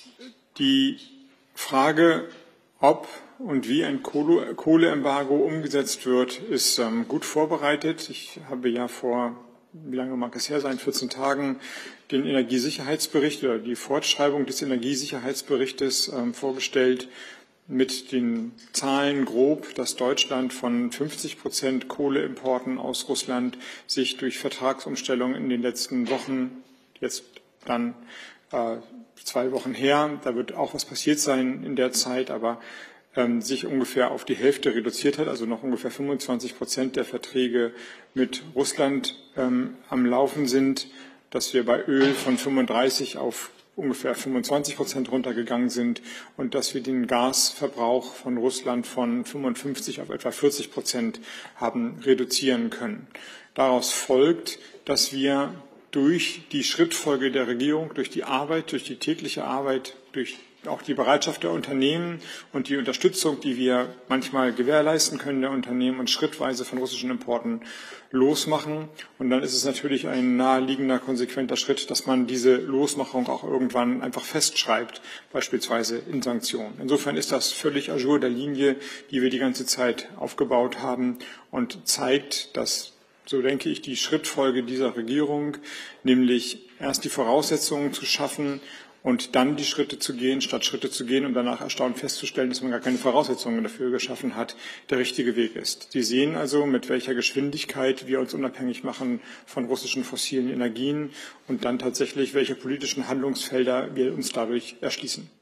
Die Frage, ob und wie ein Kohleembargo umgesetzt wird, ist gut vorbereitet. Ich habe ja vor, wie lange mag es her sein, 14 Tagen den Energiesicherheitsbericht oder die Fortschreibung des Energiesicherheitsberichtes vorgestellt mit den Zahlen grob, dass Deutschland von 50% Kohleimporten aus Russland sich durch Vertragsumstellung in den letzten Wochen, jetzt dann 2 Wochen her, da wird auch was passiert sein in der Zeit, aber sich ungefähr auf die Hälfte reduziert hat, also noch ungefähr 25% der Verträge mit Russland am Laufen sind, dass wir bei Öl von 35 auf ungefähr 25% runtergegangen sind und dass wir den Gasverbrauch von Russland von 55 auf etwa 40% haben reduzieren können. Daraus folgt, dass wir durch die Schrittfolge der Regierung, durch die Arbeit, durch die tägliche Arbeit, durch auch die Bereitschaft der Unternehmen und die Unterstützung, die wir manchmal gewährleisten können der Unternehmen und schrittweise von russischen Importen losmachen. Und dann ist es natürlich ein naheliegender, konsequenter Schritt, dass man diese Losmachung auch irgendwann einfach festschreibt, beispielsweise in Sanktionen. Insofern ist das völlig à jour der Linie, die wir die ganze Zeit aufgebaut haben und zeigt, dass, so denke ich, die Schrittfolge dieser Regierung, nämlich erst die Voraussetzungen zu schaffen und dann die Schritte zu gehen, statt Schritte zu gehen und danach erstaunt festzustellen, dass man gar keine Voraussetzungen dafür geschaffen hat, der richtige Weg ist. Sie sehen also, mit welcher Geschwindigkeit wir uns unabhängig machen von russischen fossilen Energien und dann tatsächlich, welche politischen Handlungsfelder wir uns dadurch erschließen.